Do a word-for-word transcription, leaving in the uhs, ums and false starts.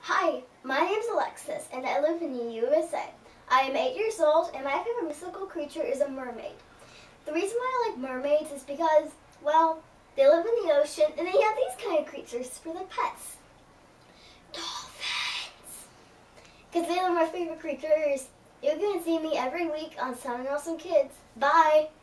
Hi, my name's Alexis and I live in the U S A. I am eight years old and my favorite mystical creature is a mermaid. The reason why I like mermaids is because, well, they live in the ocean and they have these kind of creatures for their pets. Dolphins! Because they are my favorite creatures. You can see me every week on Sound Awesome Kids. Bye!